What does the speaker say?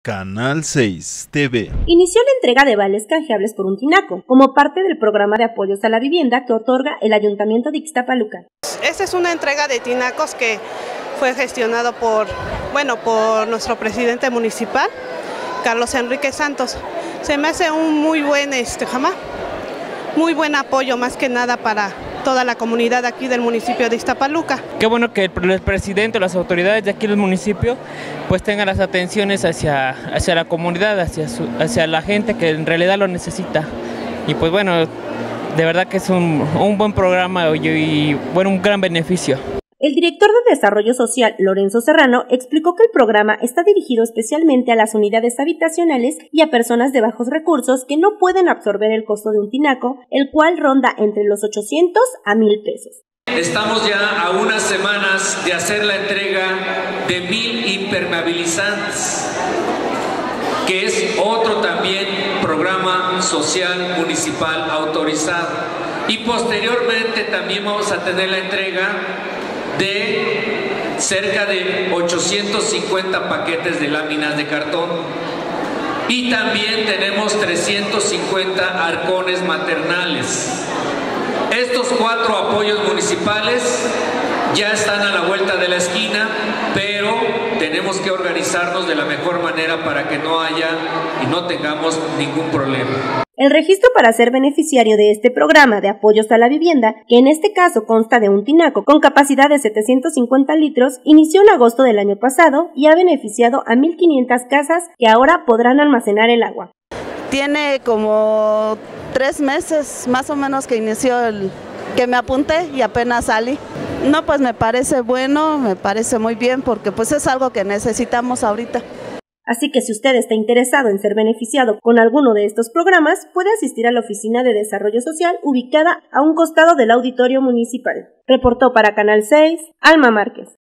Canal 6 TV. Inició la entrega de vales canjeables por un tinaco, como parte del programa de apoyos a la vivienda que otorga el Ayuntamiento de Ixtapaluca. Esta es una entrega de tinacos que fue gestionado por nuestro presidente municipal, Carlos Enrique Santos. Se me hace un muy buen apoyo, más que nada para toda la comunidad aquí del municipio de Ixtapaluca. Qué bueno que el presidente o las autoridades de aquí del municipio pues tengan las atenciones hacia la comunidad, hacia la gente que en realidad lo necesita. Y pues bueno, de verdad que es un buen programa y bueno, un gran beneficio. El director de Desarrollo Social, Lorenzo Serrano, explicó que el programa está dirigido especialmente a las unidades habitacionales y a personas de bajos recursos que no pueden absorber el costo de un tinaco, el cual ronda entre los 800 a 1,000 pesos. Estamos ya a unas semanas de hacer la entrega de 1,000 impermeabilizantes, que es otro también programa social municipal autorizado. Y posteriormente también vamos a tener la entrega de cerca de 850 paquetes de láminas de cartón y también tenemos 350 arcones maternales. Estos 4 apoyos municipales ya están a la vuelta de la esquina, pero tenemos que organizarnos de la mejor manera para que no haya y no tengamos ningún problema. El registro para ser beneficiario de este programa de apoyos a la vivienda, que en este caso consta de un tinaco con capacidad de 750 litros, inició en agosto del año pasado y ha beneficiado a 1,500 casas que ahora podrán almacenar el agua. Tiene como 3 meses más o menos que inició que me apunté y apenas salí. No, pues me parece bueno, me parece muy bien porque pues es algo que necesitamos ahorita. Así que si usted está interesado en ser beneficiado con alguno de estos programas, puede asistir a la Oficina de Desarrollo Social ubicada a un costado del Auditorio Municipal. Reportó para Canal 6, Alma Márquez.